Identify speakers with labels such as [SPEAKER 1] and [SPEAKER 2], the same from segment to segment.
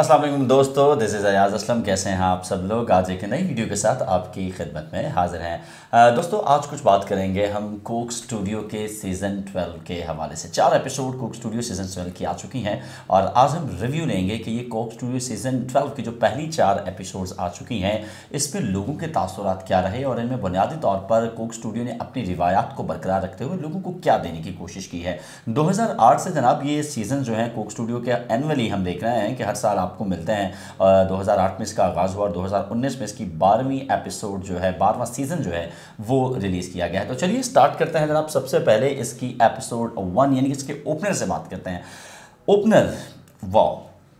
[SPEAKER 1] अस्सलाम वालेकुम दोस्तों, दिस इज़ अयाज़ असलम। कैसे हैं आप सब लोग? आज एक नई वीडियो के साथ आपकी खिदमत में हाज़िर हैं। दोस्तों आज कुछ बात करेंगे हम कोक स्टूडियो के सीज़न 12 के हवाले से। 4 एपिसोड कोक स्टूडियो सीज़न 12 की आ चुकी हैं और आज हम रिव्यू लेंगे कि ये कोक स्टूडियो सीज़न 12 की जो पहली 4 एपिसोड्स आ चुकी हैं इस पर लोगों के तासुरात क्या रहे और इनमें बुनियादी तौर पर कोक स्टूडियो ने अपनी रिवायात को बरकरार रखते हुए लोगों को क्या देने की कोशिश की है। 2008 से जनाब ये सीज़न जो है कोक स्टूडियो के एनुअली हम देख रहे हैं कि हर साल आपको मिलते हैं। 2008 में इसका आगाज़ हुआ और 2019 में इसकी 12वीं एपिसोड जो है 12वां सीज़न जो है वो रिलीज़ किया गया है। तो चलिए स्टार्ट करते हैं जनाब। सबसे पहले इसकी एपिसोड 1 यानी कि इसके ओपनर से बात करते हैं। ओपनर वाह,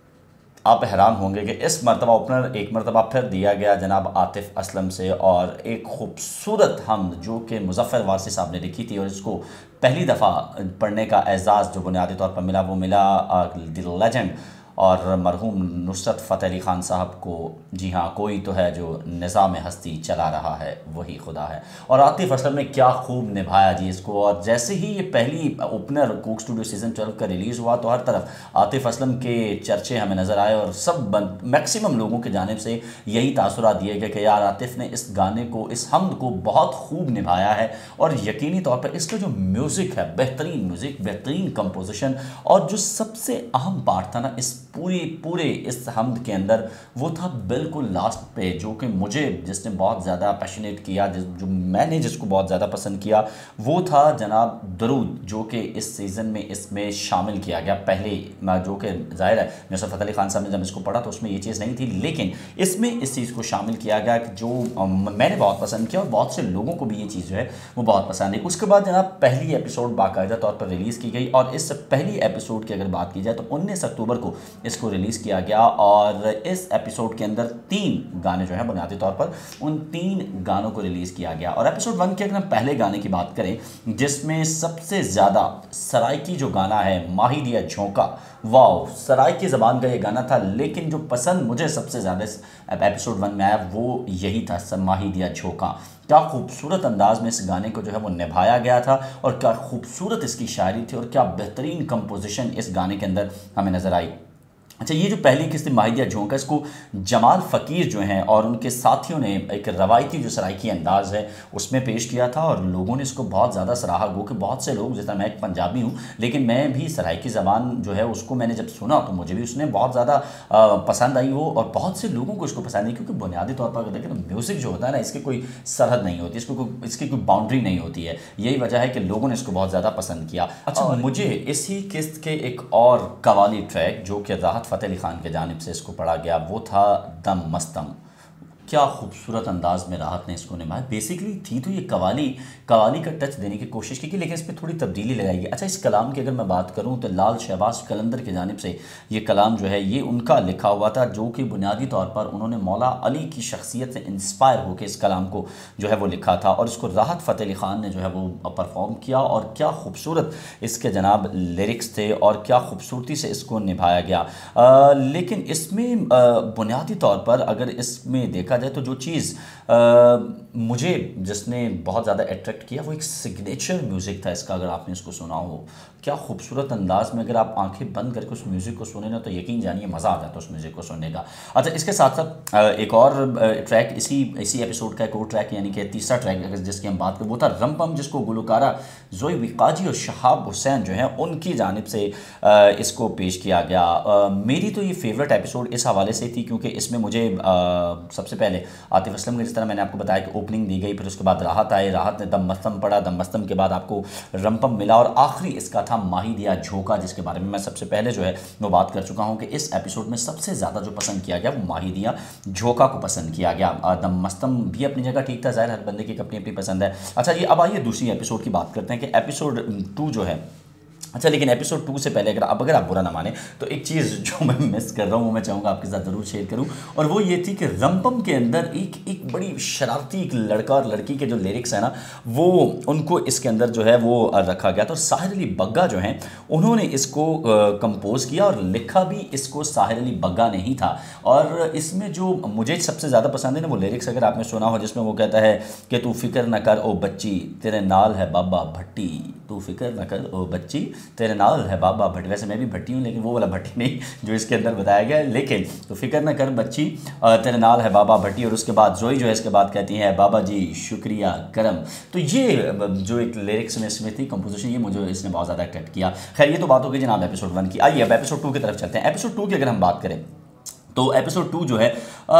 [SPEAKER 1] आप हैरान होंगे कि इस मरतबा ओपनर एक मरतबा फिर दिया गया जनाब आतिफ असलम से और एक खूबसूरत हमद जो कि मुज़फ़्फ़र वारसी साहब ने लिखी थी और इसको पहली दफ़ा पढ़ने का एजाज़ जो बुनियादी तौर पर मिला वो मिला द लेजेंड और मरहूम नुसरत फ़तेह अली ख़ान साहब को। जी हाँ, कोई तो है जो निज़ाम हस्ती चला रहा है वही खुदा है। और आतिफ असलम ने क्या खूब निभाया जी इसको। और जैसे ही ये पहली ओपनर कोक स्टूडियो सीज़न 12 का रिलीज़ हुआ तो हर तरफ आतिफ असलम के चर्चे हमें नज़र आए और सब मैक्सिमम लोगों की जानिब से यही तासुरात दिए गए कि यार आतिफ ने इस गाने को, इस हमद को बहुत खूब निभाया है। और यकीनी तौर पर इसका जो म्यूज़िक है, बेहतरीन म्यूज़िक, बेहतरीन कंपोजिशन और जो सबसे अहम पार्ट था ना इस पूरे इस हमद के अंदर वो था बिल्कुल लास्ट पे, जो कि मुझे जिसने बहुत ज़्यादा पैशनेट किया, जो मैंने जिसको बहुत ज़्यादा पसंद किया वो था जनाब दरूद, जो कि इस सीज़न में इसमें शामिल किया गया पहले। जो कि ज़ाहिर है नुसरत फ़तेह अली ख़ान साहब ने जब इसको पढ़ा तो उसमें ये चीज़ नहीं थी, लेकिन इसमें इस चीज़ को शामिल किया गया जो मैंने बहुत पसंद किया और बहुत से लोगों को भी ये चीज़ जो है वो बहुत पसंद है। उसके बाद जनाब पहली एपिसोड बाकायदा तौर पर रिलीज़ की गई और इस पहली एपिसोड की अगर बात की जाए तो 19 अक्टूबर को इसको रिलीज़ किया गया और इस एपिसोड के अंदर 3 गाने जो हैं बुनियादी तौर पर उन 3 गानों को रिलीज़ किया गया। और एपिसोड 1 के अगर हम पहले गाने की बात करें जिसमें सबसे ज़्यादा सराइकी जो गाना है माही दिया झोंका, वाओ, सराइकी ज़बान का ये गाना था, लेकिन जो पसंद मुझे सबसे ज़्यादा इस एपिसोड 1 में आया वो यही था माही दिया झोंका। क्या खूबसूरत अंदाज में इस गाने को जो है वो निभाया गया था और क्या खूबसूरत इसकी शायरी थी और क्या बेहतरीन कंपोजिशन इस गाने के अंदर हमें नज़र आई। अच्छा, ये जो पहली किस्त माही दिया झोंका इसको जमाल फ़कीर जो हैं और उनके साथियों ने एक रवायती जो सराइकी अंदाज़ है उसमें पेश किया था और लोगों ने इसको बहुत ज़्यादा सराहा। गो कि बहुत से लोग, जैसा मैं एक पंजाबी हूँ लेकिन मैं भी सराइकी ज़बान जो है उसको मैंने जब सुना तो मुझे भी उसने बहुत ज़्यादा पसंद आई वो, और बहुत से लोगों को इसको पसंद आई क्योंकि बुनियादी तौर पर अगर देखें तो म्यूज़िक जो होता है ना इसकी कोई सरहद नहीं होती, इसकी कोई बाउंड्री नहीं होती है। यही वजह है कि लोगों ने इसको बहुत ज़्यादा पसंद किया। अच्छा, मुझे इसी किस्त के एक और कवाली ट्रैक जो कि राहत फ़तेह अली ख़ान की जानिब से इसको पढ़ा गया वो था दम मस्तम। क्या खूबसूरत अंदाज में राहत ने इसको निभाया। बेसिकली थी तो ये कवाली का टच देने की कोशिश की लेकिन इस पर थोड़ी तब्दीली लगाई गई। अच्छा, इस कलाम की अगर मैं बात करूं तो लाल शहबाज कलंदर की जानिब से ये कलाम जो है ये उनका लिखा हुआ था, जो कि बुनियादी तौर पर उन्होंने मौला अली की शख्सियत से इंस्पायर होकर इस कलाम को जो है वो लिखा था और इसको राहत फ़तेह अली ख़ान ने जो है वो परफॉर्म किया। और क्या खूबसूरत इसके जनाब लिरिक्स थे और क्या खूबसूरती से इसको निभाया गया। लेकिन इसमें बुनियादी तौर पर अगर इसमें देखा जाए तो जो चीज़ मुझे जिसने बहुत ज़्यादा अट्रैक्ट किया वो एक सिग्नेचर म्यूज़िक था इसका। अगर आपने इसको सुना हो, क्या खूबसूरत अंदाज में अगर आप आंखें बंद करके उस म्यूज़िक को सुने ना तो यकीन जानिए मज़ा आ जाता है उस म्यूज़िक को सुनने का। अच्छा, इसके साथ साथ एक और ट्रैक इसी एपिसोड का एक और ट्रैक यानी कि तीसरा ट्रैक अगर जिसकी हम बात करें वो था रमपम, जिसको गुलकारा जोई विकाजी और शहाब हुसैन जो हैं उनकी जानिब से इसको पेश किया गया। मेरी तो ये फेवरेट एपिसोड इस हवाले से थी क्योंकि इसमें मुझे सबसे पहले आतिफ असलम की, जिस तरह मैंने आपको बताया कि ओपनिंग दी गई, फिर उसके बाद राहत आए, राहत ने दम मस्तम पढ़ा, दम मस्तम के बाद आपको रमपम मिला और आखिरी इसका था माही दिया झोंका, जिसके बारे में मैं सबसे पहले जो है वो बात कर चुका हूँ कि इस एपिसोड में सबसे ज़्यादा जो पसंद किया गया वो माही दिया झोंका को पसंद किया गया। दम मस्तम भी अपनी जगह ठीक था, ज़ाहिर हर बंदे की अपनी अपनी पसंद है। अच्छा जी, अब आइए दूसरी एपिसोड की बात करते हैं कि एपिसोड 2 जो है। अच्छा, लेकिन एपिसोड 2 से पहले अगर आप बुरा ना माने तो एक चीज़ जो मैं मिस कर रहा हूँ वो मैं चाहूँगा आपके साथ ज़रूर शेयर करूँ, और वो ये थी कि रमपम के अंदर एक बड़ी शरारती एक लड़का और लड़की के जो लिरिक्स हैं ना वो उनको इसके अंदर जो है वो रखा गया था। और साहिर अली बग्गा जो हैं उन्होंने इसको कंपोज़ किया और लिखा भी इसको साहिर अली बग्गा ने ही था। और इसमें जो मुझे सबसे ज़्यादा पसंद है ना वो लिरिक्स अगर आपने सुना हो जिसमें वो कहता है कि तू फिक्र न कर ओ बच्ची, तेरे नाल है बाबा भट्टी, तू फिक्र न कर ओ बच्ची, तेरे नाल है बाबा भट्टी। वैसे मैं भी भट्टी हूँ, लेकिन वो वाला भट्टी नहीं जो इसके अंदर बताया गया है। लेकिन तो फिक्र न कर बच्ची, तेरे नाल है बाबा भट्टी। और उसके बाद जोई जो है इसके बाद कहती है बाबा जी शुक्रिया करम। तो ये जो एक लिरिक्स में इसमें थी कंपोजिशन, ये मुझे इसने बहुत ज़्यादा अट्रैक्ट किया। खैर ये तो बात हो गई जनाब एपिसोड 1 की। आइए अब एपिसोड 2 की तरफ चलते हैं। एपिसोड 2 की अगर हम बात करें तो एपिसोड 2 जो है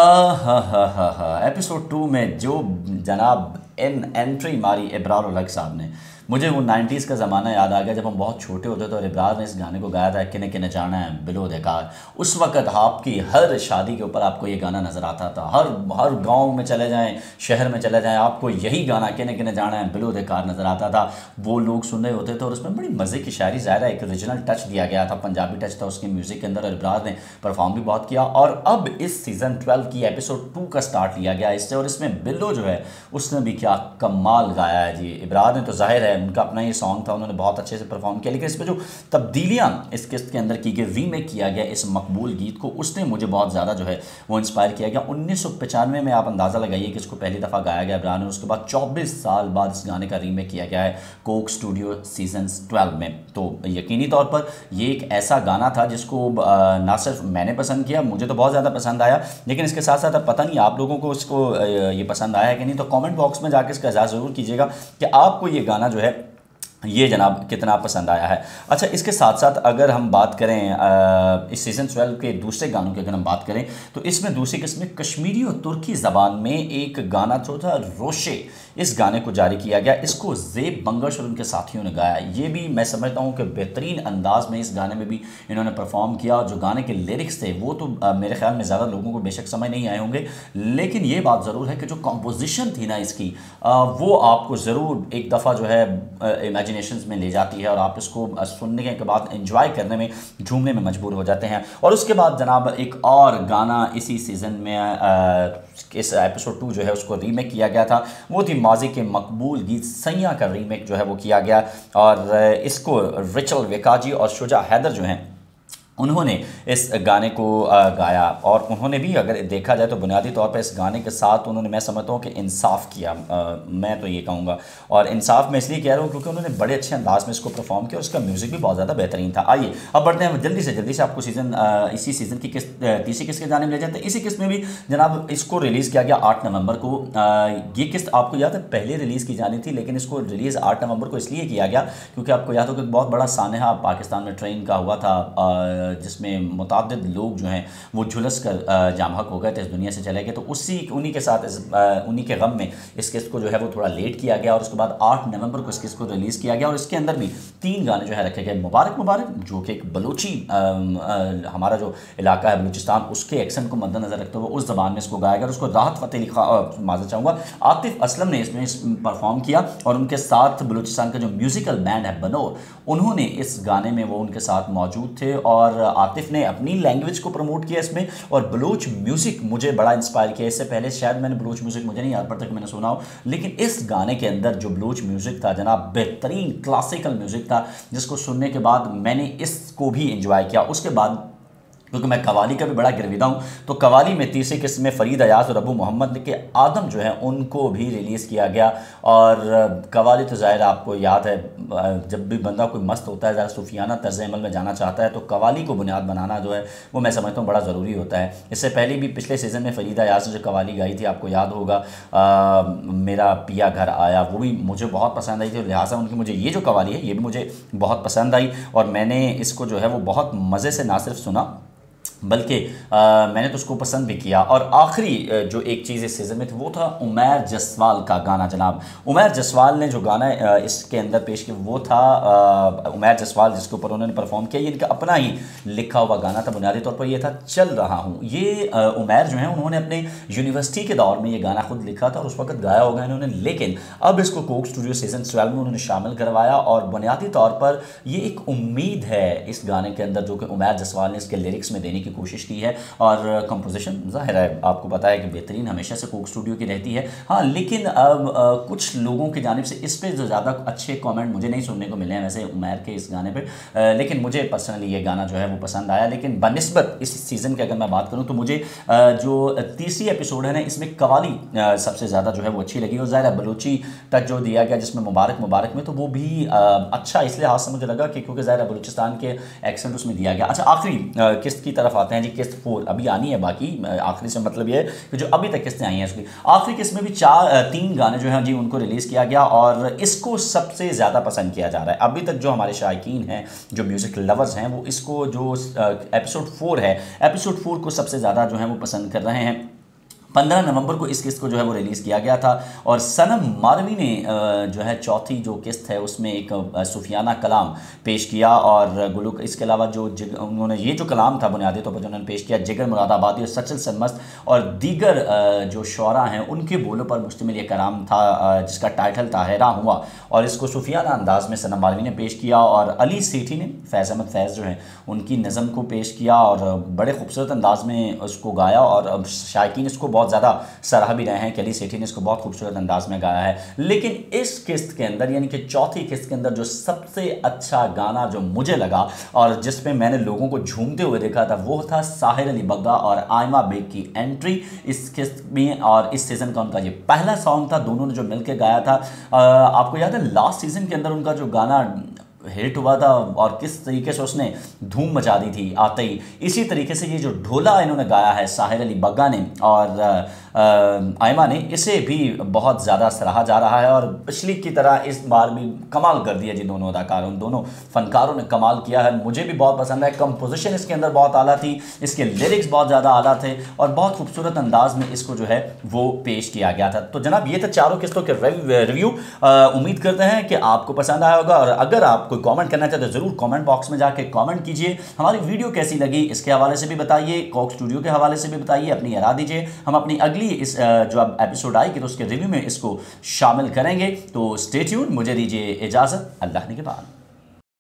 [SPEAKER 1] एपिसोड 2 में जो जनाब एंट्री मारी इब्रार उल हक साहब ने, मुझे वो 90s का ज़माना याद आ गया जब हम बहुत छोटे होते थे और इब्रार ने इस गाने को गाया था, किने किने जाना है बिलो देकार। उस वक्त आपकी हर शादी के ऊपर आपको ये गाना नज़र आता था। हर गांव में चले जाएं, शहर में चले जाएं, आपको यही गाना किने किने जाना है बिलो देकार नज़र आता था। वो लोग सुन रहे होते थे और उसमें बड़ी मज़े की शायरी, ज़्यादा एक ओरिजिनल टच दिया गया था, पंजाबी टच था उसके म्यूज़िक के अंदर। और इब्रार ने परफॉर्म भी बहुत किया। और अब इस सीज़न 12 की एपिसोड 2 का स्टार्ट लिया गया इससे, और इसमें बिल्लो जो है उसने भी क्या कमाल गाया है जी। इब्रार ने तो जाहिर है उनका अपना ये सॉन्ग था, उन्होंने बहुत अच्छे से परफॉर्म किया, लेकिन इसमें जो तब्दीलियाँ इस किस्त के अंदर की गई, रीमेक किया गया इस मकबूल गीत को, उसने मुझे बहुत ज़्यादा जो है वो इंस्पायर किया गया। 1995 में आप अंदाज़ा लगाइए कि इसको पहली दफ़ा गाया गया इब्रार ने, उसके बाद 24 साल बाद इस गाने का रीमेक किया गया है कोक स्टूडियो सीजन 12 में। तो यकीनी तौर पर ये एक ऐसा गाना था जिसको ना सिर्फ मैंने पसंद किया, मुझे तो बहुत ज़्यादा पसंद आया, लेकिन इसके साथ साथ अब पता नहीं आप लोगों को इसको ये पसंद आया है कि नहीं। तो कमेंट बॉक्स में जाकर इसका इज़हार ज़रूर कीजिएगा कि आपको ये गाना जो है ये जनाब कितना पसंद आया है। अच्छा, इसके साथ साथ अगर हम बात करें इस सीज़न 12 के दूसरे गानों की अगर हम बात करें तो इसमें दूसरी किस्म में कश्मीरी और तुर्की ज़बान में एक गाना जो था रोशे, इस गाने को जारी किया गया। इसको ज़ेब बंगश और उनके साथियों ने गाया। ये भी मैं समझता हूँ कि बेहतरीन अंदाज में इस गाने में भी इन्होंने परफॉर्म किया। जो गाने के लिरिक्स थे वो तो मेरे ख्याल में ज़्यादा लोगों को बेशक समझ नहीं आए होंगे, लेकिन ये बात ज़रूर है कि जो कंपोजिशन थी ना इसकी, वो आपको ज़रूर एक दफ़ा जो है इमेजिनेशंस में ले जाती है और आप इसको सुनने के बाद एंजॉय करने में, झूमने में मजबूर हो जाते हैं। और उसके बाद जनाब एक और गाना इसी सीज़न में इस एपिसोड 2 जो है उसको रीमेक किया गया था, वो थी माजी के मकबूल गीत सैया का रीमेक जो है वो किया गया। और इसको रिचल वेकाजी और शुजा हैदर जो हैं उन्होंने इस गाने को गाया। और उन्होंने भी अगर देखा जाए तो बुनियादी तौर पर इस गाने के साथ उन्होंने, मैं समझता हूँ कि इंसाफ किया, मैं तो ये कहूँगा। और इंसाफ मैं इसलिए कह रहा हूँ क्योंकि उन्होंने बड़े अच्छे अंदाज में इसको परफॉर्म किया और उसका म्यूज़िक भी बहुत ज़्यादा बेहतरीन था। आइए अब बढ़ते हैं जल्दी से आपको इसी सीज़न की तीसरी किस्त के गाने में ले जाते हैं। इसी किस्त में भी जनाब इसको रिलीज़ किया गया 8 नवंबर को। ये किस्त आपको याद है पहले रिलीज़ की जानी थी, लेकिन इसको रिलीज़ 8 नवंबर को इसलिए किया गया क्योंकि आपको याद हो कि बहुत बड़ा सानहा पाकिस्तान में ट्रेन का हुआ था, जिसमें मुताद्दिद लोग जो हैं वो झुलस कर जामहक हो गए थे, इस दुनिया से चले गए। तो उन्हीं के साथ उन्हीं के गम में इस किस्त को जो है वो थोड़ा लेट किया गया और उसके बाद 8 नवंबर को इस किस्त को रिलीज़ किया गया। और इसके अंदर भी 3 गाने जो है रखे गए। मुबारक मुबारक जो कि एक बलूची, हमारा जो इलाका है बलूचिस्तान, उसके एक्सेंट को मद्देनजर रखते हुए उस ज़बान में इसको गाया गया। उसको राहत फ़तेह अली माज़रत चाहूँगा, आतिफ असलम ने इसमें परफॉर्म किया और उनके साथ बलूचिस्तान का जो म्यूज़िकल बैंड है बनोर, उन्होंने इस गाने में वो उनके साथ मौजूद थे। और आतिफ ने अपनी लैंग्वेज को प्रमोट किया इसमें और बलूच म्यूज़िक मुझे बड़ा इंस्पायर किया। इससे पहले शायद मैंने बलूच म्यूज़िक, मुझे नहीं याद पड़ता कि मैंने सुना हो, लेकिन इस गाने के अंदर जो बलूच म्यूज़िक था जनाब, बेहतरीन क्लासिकल म्यूज़िक था, जिसको सुनने के बाद मैंने इसको भी इंजॉय किया। उसके बाद क्योंकि मैं कवाली का भी बड़ा गिरविदा हूँ, तो कवाली में तीसरी किस्म में फ़रीद अयाज और अबू मोहम्मद के आदम जो है उनको भी रिलीज़ किया गया। और कवाली तो ज़ाहिर आपको याद है, जब भी बंदा कोई मस्त होता है, ज़रा सूफियाना तर्ज़ अमल में जाना चाहता है, तो कवाली को बुनियाद बनाना जो है वो मैं समझता हूँ बड़ा ज़रूरी होता है। इससे पहले भी पिछले सीज़न में फ़रीद अयाज ने जो कवाली गाई थी आपको याद होगा, मेरा पिया घर आया, वो भी मुझे बहुत पसंद आई थी। लिहाजा उनकी मुझे ये जो कवाली है ये भी मुझे बहुत पसंद आई और मैंने इसको जो है वो बहुत मज़े से ना सिर्फ सुना बल्कि मैंने तो उसको पसंद भी किया। और आखिरी जो एक चीज़ इस सीज़न में थी वो था उमैर जसवाल का गाना। जनाब उमैर जसवाल ने जो गाना इसके अंदर पेश किया वो था उमैर जसवाल, जिसके ऊपर उन्होंने परफॉर्म किया। ये इनका अपना ही लिखा हुआ गाना था, बुनियादी तौर पर ये था चल रहा हूँ। ये उमैर जो है उन्होंने अपने यूनिवर्सिटी के दौर में ये गाना खुद लिखा था और उस वक्त गाया होगा इन्होंने, लेकिन अब इसको कोक स्टूडियो सीज़न 12 में उन्होंने शामिल करवाया। और बुनियादी तौर पर ये एक उम्मीद है इस गाने के अंदर जो कि उमैर जसवाल ने इसके लिरिक्स में देने की की कोशिश की है। और कंपोजिशन ज़ाहिर है आपको पता है कि बेहतरीन हमेशा से कोक स्टूडियो की रहती है। हाँ, लेकिन अब कुछ लोगों की जानिब से इस पर जो ज़्यादा अच्छे कमेंट मुझे नहीं सुनने को मिले हैं वैसे उमैर के इस गाने पे, लेकिन मुझे पर्सनली ये गाना जो है वो पसंद आया। लेकिन बनिस्बत इस सीज़न की अगर मैं बात करूँ तो मुझे जो तीसरी एपिसोड है ना, इसमें कवाली सबसे ज़्यादा जो है वो अच्छी लगी। और ज़ाहिर बलूची टच जो दिया गया जिसमें मुबारक में, तो वो भी अच्छा इसलिए हाथ से मुझे लगा कि क्योंकि ज़ाहिर बलूचिस्तान के एक्सेंट उसमें दिया गया। अच्छा, आखिरी किस्त की तरफ आते हैं जी। किस्त 4 अभी आनी है, बाकी आखिरी से मतलब ये कि जो अभी तक किस्तें आई हैं उसकी आखिरी किस्त में भी 3 गाने जो हैं जी उनको रिलीज़ किया गया और इसको सबसे ज़्यादा पसंद किया जा रहा है। अभी तक जो हमारे शायकीन हैं, जो म्यूज़िक लवर्स हैं, वो इसको जो एपिसोड 4 है, एपिसोड 4 को सबसे ज़्यादा जो है वो पसंद कर रहे हैं। 15 नवंबर को इस किस्त को जो है वो रिलीज़ किया गया था और सनम मारवी ने जो है चौथी जो किस्त है उसमें एक सूफियाना कलाम पेश किया। और गुलू इसके अलावा जो उन्होंने ये जो कलाम था बुनियादी तौर पर जो उन्होंने पेश किया, जिगर मुरादाबादी और सचल सरमस्त और दीगर जो शौरा हैं उनके बोलों पर मुश्तमिल ये कलाम था जिसका टाइटल था हैरान हुआ। और इसको सूफियाना अंदाज में सनम मारवी ने पेश किया और अली सेठी ने फैज़ अहमद फैज़ जो हैं उनकी नज़म को पेश किया और बड़े खूबसूरत अंदाज में उसको गाया। और शायकीन इसको बहुत ज़्यादा सराह भी रहे हैं कि अली सेठी ने इसको बहुत खूबसूरत अंदाज में गाया है। लेकिन इस किस्त के अंदर यानी कि चौथी किस्त के अंदर जो सबसे अच्छा गाना जो मुझे लगा और जिस पे मैंने लोगों को झूमते हुए देखा था वो था साहिर अली बग्गा और आयमा बेग की एंट्री इस किस्त में। और इस सीज़न का उनका ये पहला सॉन्ग था, दोनों ने जो मिलकर गाया था। आपको याद है लास्ट सीज़न के अंदर उनका जो गाना हिट हुआ था और किस तरीके से उसने धूम मचा दी थी आते ही, इसी तरीके से ये जो ढोला इन्होंने गाया है साहिर अली बग्गा ने और आयमा ने, इसे भी बहुत ज़्यादा सराहा जा रहा है। और पिछली की तरह इस बार भी कमाल कर दिया जी दोनों अदाकारों, दोनों फनकारों ने कमाल किया है। मुझे भी बहुत पसंद है। कंपोजिशन इसके अंदर बहुत आला थी, इसके लिरिक्स बहुत ज़्यादा आला थे और बहुत खूबसूरत अंदाज में इसको जो है वो पेश किया गया था। तो जनाब ये था चारों किस्तों के रिव्यू। उम्मीद करते हैं कि आपको पसंद आया होगा और अगर आप कोई कमेंट करना चाहते तो ज़रूर कमेंट बॉक्स में जाके कमेंट कीजिए। हमारी वीडियो कैसी लगी इसके हवाले से भी बताइए, कोक स्टूडियो के हवाले से भी बताइए, अपनी राय दीजिए। हम अपनी अगली इस जो अब एपिसोड आएगी तो उसके रिव्यू में इसको शामिल करेंगे। तो स्टे ट्यून, मुझे दीजिए इजाज़त, अल्लाह ने के बाद।